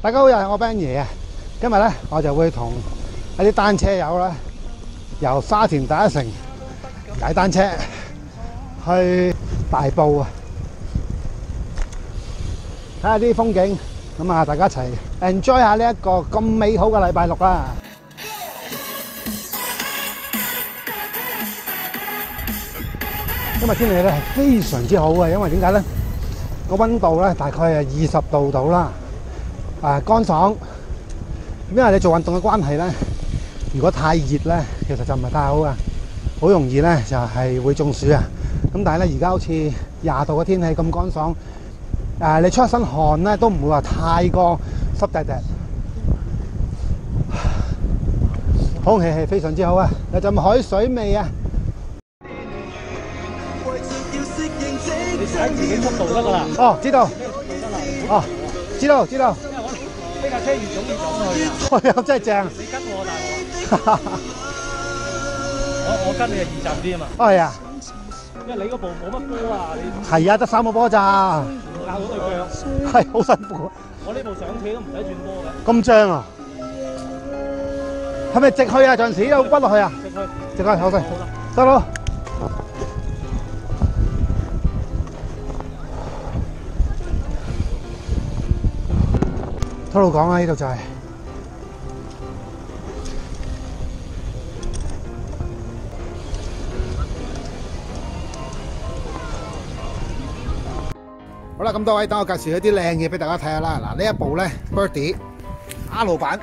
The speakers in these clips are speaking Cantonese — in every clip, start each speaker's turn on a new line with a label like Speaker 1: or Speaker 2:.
Speaker 1: 大家好，又係我 Ben 爺啊！今日咧，我就會同一啲單車友啦，由沙田第一城踩單車去大埔啊，睇下啲風景。咁啊，大家一齊 enjoy 下呢一個咁美好嘅禮拜六啦！今日天氣咧係非常之好嘅，因為點解咧？個溫度咧大概係20度到啦。乾爽，因為你做運動嘅關係咧，如果太熱咧，其實就唔係太好啊，好容易咧就係會中暑啊。咁但係咧，而家好似20度嘅天氣咁乾爽，你出一身汗咧都唔會話太過濕滴滴，空氣係非常之好啊，有陣海水味啊。
Speaker 2: 你踩自己速度得㗎啦。
Speaker 1: 哦，知道。哦，知道。
Speaker 2: 呢架車越早越早去啊！
Speaker 1: 係啊，真係正。
Speaker 2: 你跟我大佬。我跟你係易就啲啊嘛。
Speaker 1: 係啊。
Speaker 2: 因為你嗰部冇乜波啊，你。
Speaker 1: 係啊，得3個波咋。
Speaker 2: 拗到對腳。
Speaker 1: 係好辛苦。
Speaker 2: 我呢部上斜都唔使轉波嘅。
Speaker 1: 咁正啊！係咪直去啊？陣時有屈落去啊？直去，好嘅。得咯。吐露港啦，呢度就係。好啦，咁多位，等我介紹一啲靚嘢俾大家睇下啦。嗱，呢一部咧 Birdy R 版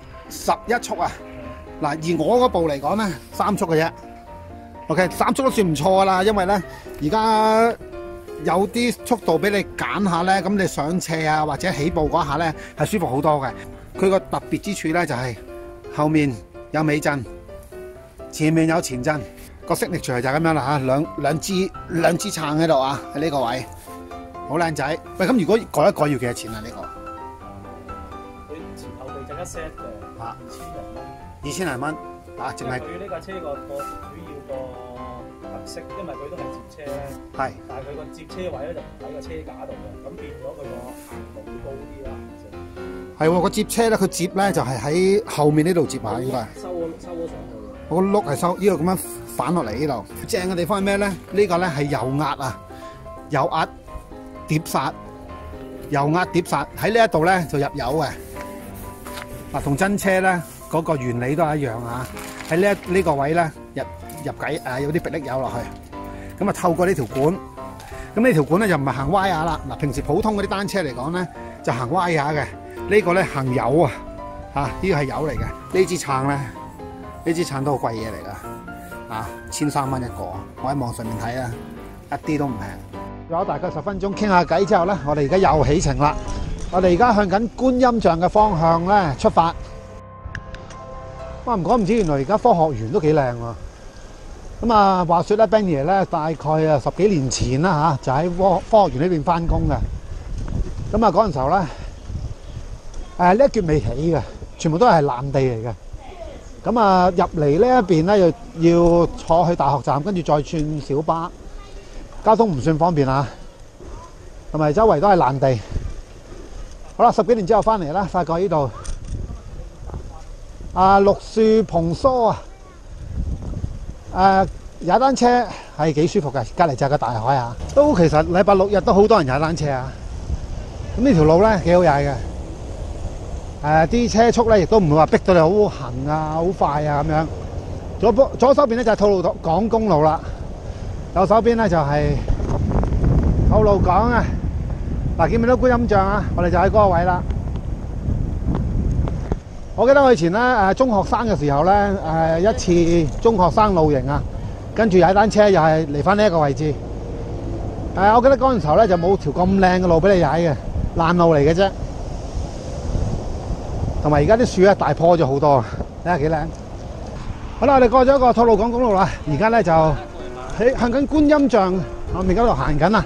Speaker 1: 11速啊。嗱，而我嗰部嚟講咧3速嘅啫。OK， 3速都算唔錯噶啦，因為咧而家有啲速度俾你揀下咧，咁你上斜啊或者起步嗰下咧係舒服好多嘅。佢個特別之處咧就係後面有尾震，前面有前震，個signature就係咁樣啦嚇，兩支撐喺度啊，喺呢個位，好靚仔。喂，咁如果改一改要幾多錢啊？呢個？
Speaker 2: 佢前後備整一 set 嘅，
Speaker 1: 嚇
Speaker 2: 2000零蚊。
Speaker 1: 2000零蚊啊，淨係。
Speaker 2: 佢呢架車個主要個特色，因為佢都係接車咧。
Speaker 1: 係。
Speaker 2: 但係佢個接車位咧就唔喺個車架度嘅，咁變咗佢個行路會高啲啦。
Speaker 1: 係喎，個接車咧，佢接咧就係喺後面呢度接下，應該。
Speaker 2: 收咗上去。
Speaker 1: 個轆係收呢個咁樣反落嚟呢度。正嘅地方係咩咧？呢個咧係油壓啊，油壓碟剎，油壓碟剎喺呢一度咧就入油嘅。嗱，同真車咧嗰個原理都係一樣啊。喺呢個位咧入計有啲迫力油落去，咁啊透過呢條管，咁呢條管咧就唔係行歪牙啦。嗱，平時普通嗰啲單車嚟講咧就行歪牙嘅，呢個咧行油啊，嚇呢個係油嚟嘅。呢支撐咧，呢支撐都好貴嘢嚟㗎，啊1300蚊一個，我喺網上面睇啊，一啲都唔平。仲有大概10分鐘傾下偈之後咧，我哋而家又起程啦。我哋而家向緊觀音像嘅方向咧出發。哇！唔講唔知，原來而家科學園都幾靚喎。咁啊，話說咧 ，Ben 爺咧大概10幾年前啦嚇，就喺科學園呢邊翻工嘅。咁啊嗰陣時候咧，呢一橛未起嘅，全部都係爛地嚟嘅。咁啊入嚟呢一邊咧，要坐去大學站，跟住再轉小巴，交通唔算方便啊。同埋周圍都係爛地。好啦，10幾年之後翻嚟啦，發覺呢度綠樹蓬疏啊！踩單車係幾舒服嘅，隔離就係個大海啊！都其實禮拜六日都好多人踩單車啊！咁呢條路咧幾好踩嘅，啲車速咧亦都唔會話逼到你好行啊、好快啊咁樣。左手邊咧就係吐露港公路啦，右手邊咧就係吐露港啊！嗱，見唔見到觀音像啊？我哋就喺嗰個位啦。我記得我以前咧中學生嘅時候咧一次中學生露營啊，跟住踩單車又係嚟翻呢一個位置。我記得嗰陣時候咧就冇條咁靚嘅路俾你踩嘅，爛路嚟嘅啫。同埋而家啲樹咧大棵咗好多，睇下幾靚。好啦，我哋過咗一個吐露港公路啦，而家咧就向緊觀音像我面嗰度行緊啦。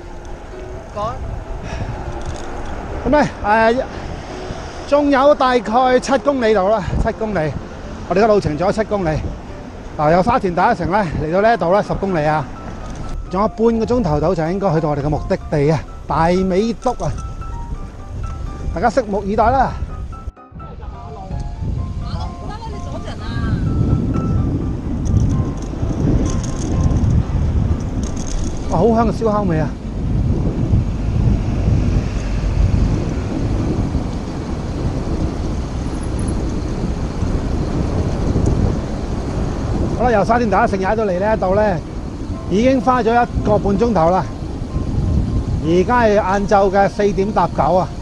Speaker 1: 咁咧仲有大概7公里度啦，7公里。我哋嘅路程仲有7公里。由沙田第一城咧嚟到呢一度咧10公里啊，仲有半個鐘頭到就應該去到我哋嘅目的地啊，大美督啊。 大家拭目以待啦。哇，好香嘅燒烤味啊！好啦，由沙田第一城踩到嚟呢一度咧，已經花咗1個半鐘頭啦。而家係晏晝嘅4點搭9啊！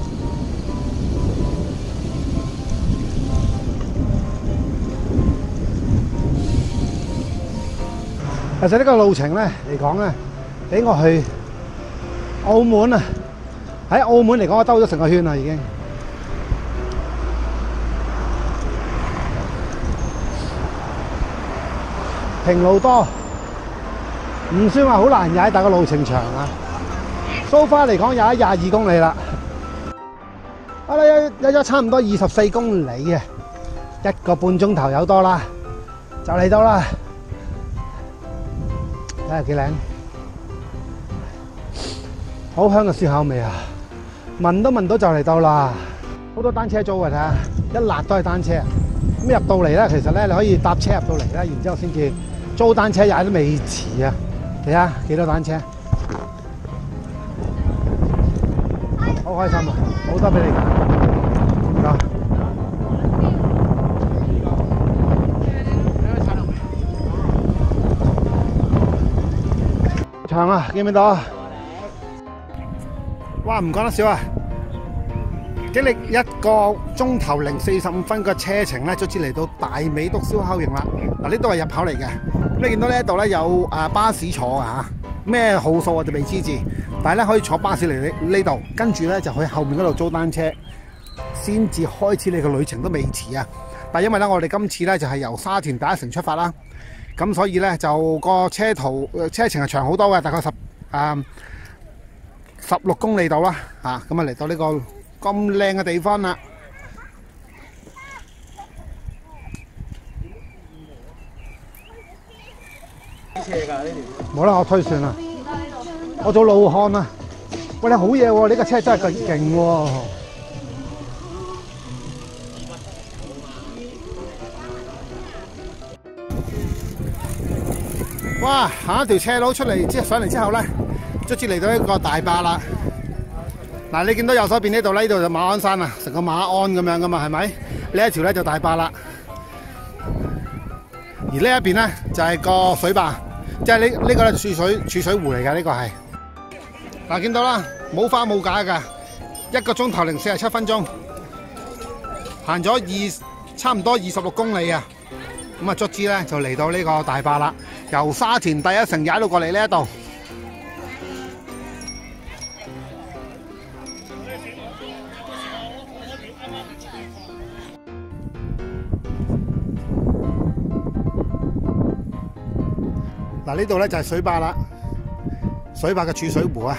Speaker 1: 其實呢個路程咧嚟講咧，俾我去澳門啊！喺澳門嚟講，我兜咗成個圈啦，已經。平路多，唔算話好難踩，但個路程長啊。So far嚟講，有22公里啦。好啦，有咗差唔多24公里啊，1個半鐘頭有多啦，就嚟到啦。睇下幾靚，好香嘅燒烤味啊！聞都聞到就嚟到啦。好多單車租嘅，睇下一辣都係單車。咁入到嚟咧，其實咧你可以搭車入到嚟咧，然之後先至租單車踩都未遲啊！睇下幾多單車，好開心啊！好多俾你揀，唔該。長啊，見唔見到啊？哇，唔講得少啊！經歷1個鐘頭零45分嘅車程咧，卒之嚟到大美督燒烤營啦。嗱，呢度係入口嚟嘅。咁你見到呢一度咧有巴士坐啊，咩號數我哋未知字，但係咧可以坐巴士嚟呢度，跟住咧就去後面嗰度租單車，先至開始你嘅旅程都未遲啊！但係因為咧我哋今次咧就係由沙田第一城出發啦。咁所以咧就個車程係長好多嘅，大概16公里度啦，咁啊嚟到呢個咁靚嘅地方啦。斜㗎呢條。冇啦，我推算啦，我做路漢啊！喂，你好嘢喎，呢個車真係勁喎！哇！行一條斜路出嚟，上嚟之後咧，卒之嚟到一個大壩啦。嗱，你見到右手邊呢度咧，呢度就馬鞍山啊，成個馬鞍咁樣噶嘛，係咪？呢一條咧就大壩啦。而呢一邊咧就係個水壩，即係呢個咧儲水湖嚟㗎，呢個係。嗱，見到啦，冇花冇假㗎，1個鐘頭零47分鐘，行咗差唔多26公里啊！咁啊，卒之咧就嚟到呢個大壩啦，由沙田第一城踩到過嚟呢一度。嗱，呢度咧就係水壩啦，水壩嘅儲水湖啊。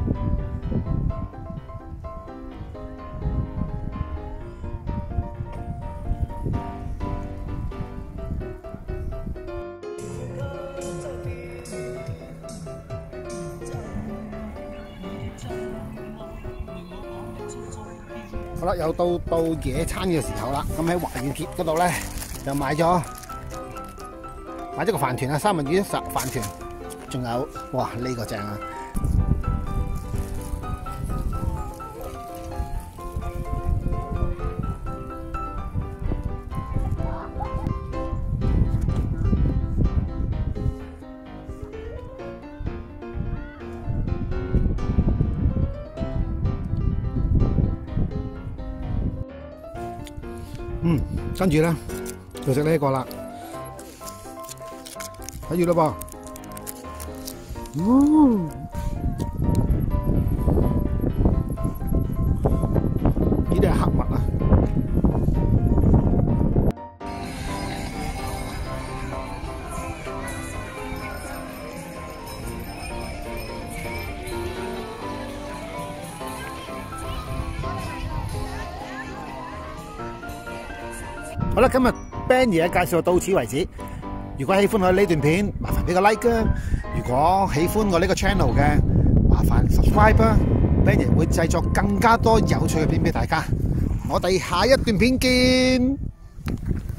Speaker 1: 好啦，又到野餐嘅時候啦。咁喺華遠鐵嗰度咧，就買咗個飯團啊，三文魚飯團，仲有哇呢個正啊！跟住咧就食呢一個啦，睇住咯噃，呢啲係黑麥啊！好啦，今日 Ben 爺嘅介紹到此為止。如果喜歡我呢段片，麻煩俾個 like 啊！如果喜歡我呢個 channel 嘅，麻煩 subscribe 啊！ ，Benny 會製作更加多有趣嘅片俾大家。我哋下一段片見。